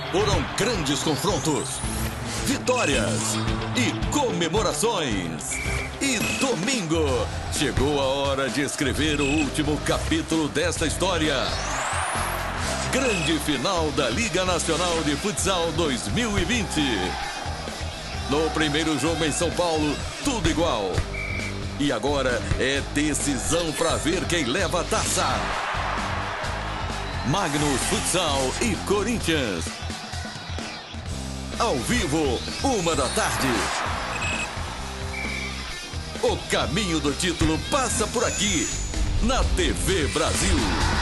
Foram grandes confrontos, vitórias e comemorações. E domingo, chegou a hora de escrever o último capítulo desta história. Grande final da Liga Nacional de Futsal 2020. No primeiro jogo em São Paulo, tudo igual. E agora é decisão para ver quem leva a taça. Magnus Futsal e Corinthians. Ao vivo, 1h. O caminho do título passa por aqui, na TV Brasil.